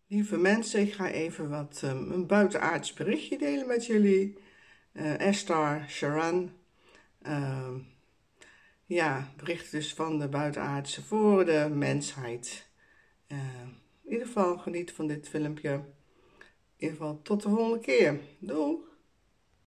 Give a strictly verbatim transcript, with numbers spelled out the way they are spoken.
Lieve mensen, ik ga even wat um, een buitenaards berichtje delen met jullie. Uh, Esther Sharan. Uh, ja, bericht dus van de buitenaardse voor de mensheid. Uh, in ieder geval geniet van dit filmpje. In ieder geval tot de volgende keer. Doei!